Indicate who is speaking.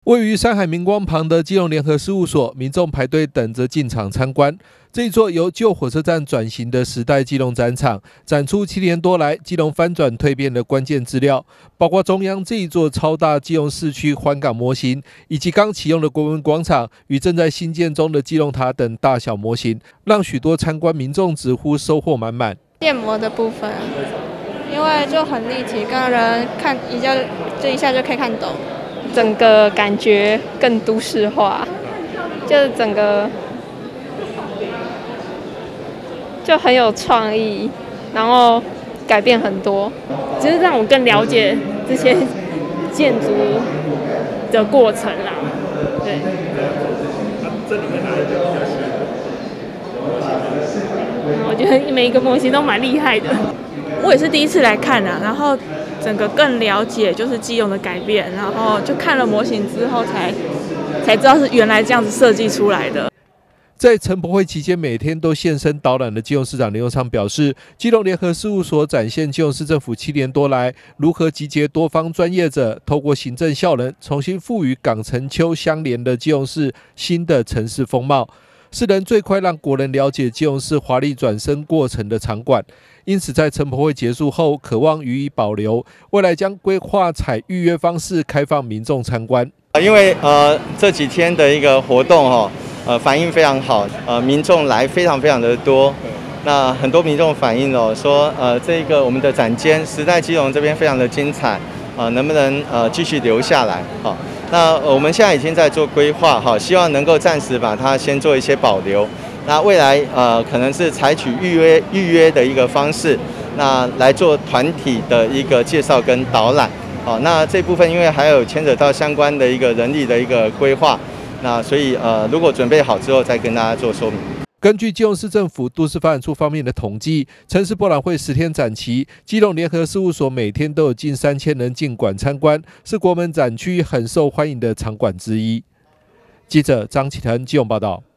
Speaker 1: 位于山海明光旁的基隆联合事务所，民众排队等着进场参观。这一座由旧火车站转型的时代基隆展场，展出7年多来基隆翻转蜕变的关键资料，包括中央这一座超大基隆市区环港模型，以及刚启用的国文广场与正在新建中的基隆塔等大小模型，让许多参观民众直呼收获满满。
Speaker 2: 建模的部分，因为就很立体，让人看一下就可以看懂。整个感觉更都市化，就是整个就很有创意，然后改变很多，
Speaker 3: 只是让我更了解这些建筑的过程啦。对。
Speaker 4: 这里面哪一个比较吸引？
Speaker 3: 我觉得每一个模型都蛮厉害的。
Speaker 5: 我也是第一次来看啊，然后整个更了解就是基隆的改变，然后就看了模型之后才知道是原来这样子设计出来的。
Speaker 1: 在陈博会期间，每天都现身导览的基隆市长林右昌表示，基隆联合事务所展现基隆市政府7年多来如何集结多方专业者，透过行政效能，重新赋予港城丘相连的基隆市新的城市风貌，是能最快让国人了解基隆市华丽转身过程的场馆。因此，在陈博会结束后，渴望予以保留，未来将规划采预约方式开放民众参观。
Speaker 6: 因为这几天的一个活动反应非常好，民众来非常的多。那很多民众反映说这个我们的展间时代基隆这边非常的精彩，能不能继续留下来？那我们现在已经在做规划，希望能够暂时把它先做一些保留。那未来可能是采取预约的一个方式，那来做团体的一个介绍跟导览。那这部分因为还有牵扯到相关的一个人力的一个规划，那所以如果准备好之后再跟大家做说明。
Speaker 1: 根据基隆市政府都市发展处方面的统计，城市博览会10天展期，基隆联合事务所每天都有近3000人进馆参观，是国门展区很受欢迎的场馆之一。记者张启腾基隆报道。